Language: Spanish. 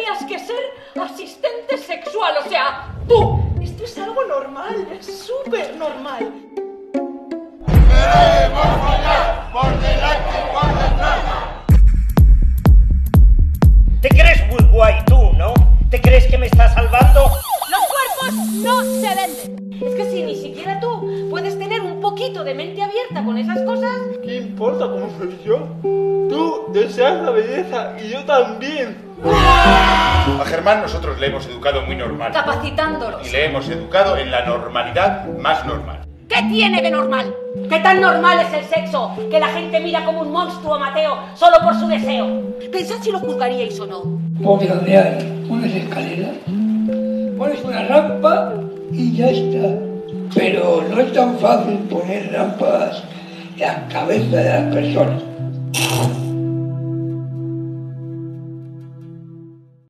tenías que ser asistente sexual, o sea, tú. Esto es algo normal, es súper normal. ¡Queremos follar por delante y por detrás! ¿Te crees muy guay tú, no? ¿Te crees que me estás salvando? Los cuerpos no se venden. Es que si ni siquiera tú puedes tener un poquito de mente abierta con esas cosas... ¿Qué importa cómo soy yo? Tú deseas la belleza y yo también. A Germán nosotros le hemos educado muy normal. Capacitándolos. Y le hemos educado en la normalidad más normal. ¿Qué tiene de normal? ¿Qué tan normal es el sexo? Que la gente mira como un monstruo a Mateo solo por su deseo. Pensad si lo juzgaríais o no. Porque donde hay unas escaleras, pones una rampa y ya está. Pero no es tan fácil poner rampas en la cabeza de las personas.